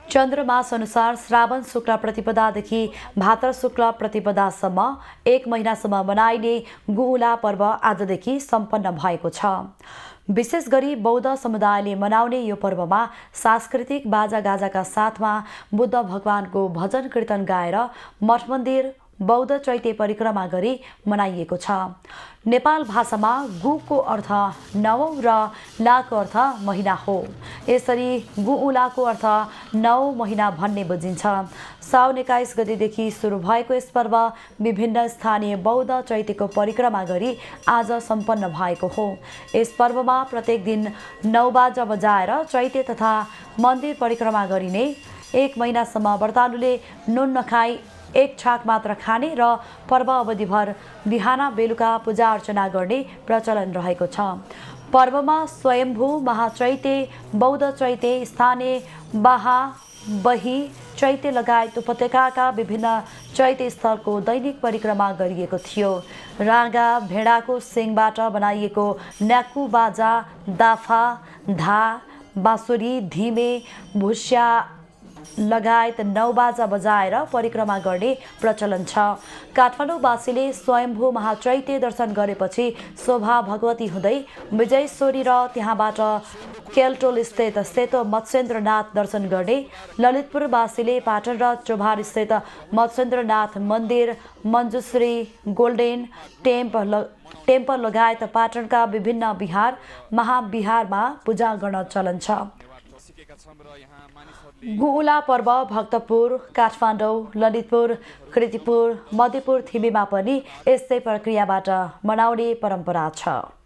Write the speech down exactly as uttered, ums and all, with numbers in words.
चन्द्रमास अनुसार श्रावण शुक्ल प्रतिपदादेखि भाद्र शुक्ल प्रतिपदासम्म एक महिनासम्म मनाइने गुउला पर्व आजदेखि सम्पन्न भएको छ। विशेष गरी बौद्ध समुदायले मनाउने यो पर्वमा सांस्कृतिक बाजागाजाका साथमा बुद्ध भगवानको भजन कीर्तन गाएर मठ मन्दिर बौद्ध चैत्य परिक्रमा गरी मनाइएको छ। नेपाल भाषामा गुको अर्थ नौ र लाको अर्थ महिना हो। यसरी गुउलाको अर्थ नौ महिना भन्ने बुझिन्छ। साउन एक्काइस गतेदेखि सुरु भएको यस पर्व विभिन्न स्थानीय बौद्ध चैत्यको परिक्रमा गरी आज सम्पन्न भएको हो। यस पर्वमा प्रत्येक दिन नौ बाजा बजाएर चैत्य तथा मन्दिर परिक्रमा गरिने, एक महिनासम्म व्रतालुले नुन नखाई एक छाक मात्र खाने र पर्व अवधिभर बिहान बेलुका पूजा अर्चना गर्ने प्रचलन रहेको छ। पर्वमा स्वयम्भू महाचैत्य, बौद्ध चैत्य, स्थानीय बाहा बही चैत्य लगायत उपत्यकाका विभिन्न चैत्य स्थलको दैनिक परिक्रमा गरिएको थियो। राँगा भेडाको सिङबाट बनाइएको न्याकु बाजा, दाफा, धा, बाँसुरी, धिमे, भुस्या लगायत नौ बाजा बजाएर परिक्रमा गर्ने प्रचलन छ। काठमाडौँवासीले स्वयम्भू महाचैत्य दर्शन गरेपछि शोभा भगवती हुँदै विजयश्वरी र त्यहाँबाट केलटोल स्थित सेतो मत्स्येन्द्रनाथ दर्शन गर्ने, ललितपुरवासीले पाटन र चोभार स्थित मत्स्येन्द्रनाथ मन्दिर, मञ्जुश्री, गोल्डेन टेम्पल टेम्पल लगायत पाटनका विभिन्न विहार महाविहारमा पूजा गर्न चलन छ। गुउला पर्व भक्तपुर, काठमाडौँ, ललितपुर, कृतिपुर, मध्यपुर, थिमीमा पनि यस्तै प्रक्रियाबाट मनाउने परम्परा छ।